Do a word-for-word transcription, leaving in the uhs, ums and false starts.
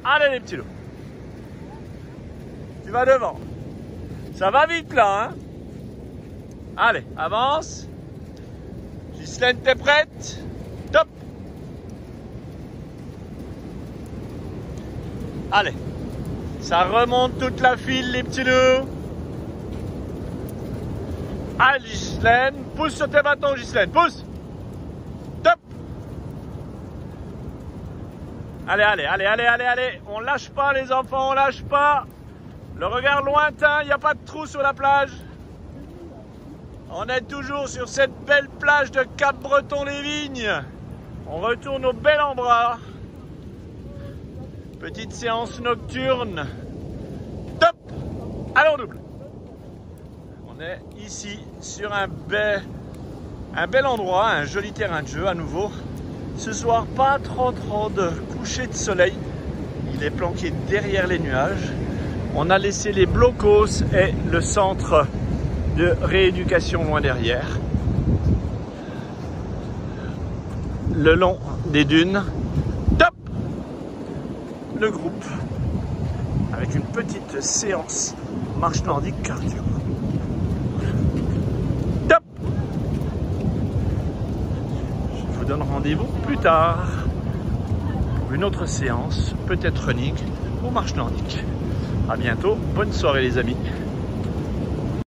Allez les petits loups. Tu vas devant. Ça va vite là, hein? Allez, avance. Ghislaine, t'es prête? Top. Allez. Ça remonte toute la file, les petits loups. Allez, Ghislaine. Pousse sur tes bâtons, Ghislaine. Pousse. Top. Allez, allez, allez, allez, allez, allez. On lâche pas, les enfants, on lâche pas. Le regard lointain, il n'y a pas de trou sur la plage. On est toujours sur cette belle plage de Cap-Breton-les-Vignes. On retourne au Bel-en-Bras. Petite séance nocturne. Top. Allons double. On est ici sur un bel, un bel endroit, un joli terrain de jeu à nouveau. Ce soir, pas trop trop de coucher de soleil. Il est planqué derrière les nuages. On a laissé les blocos et le centre de rééducation loin derrière. Le long des dunes. Top. Le groupe avec une petite séance marche nordique cardio. Top. Je vous donne rendez-vous plus tard pour une autre séance, peut-être running ou marche nordique. À bientôt, bonne soirée les amis.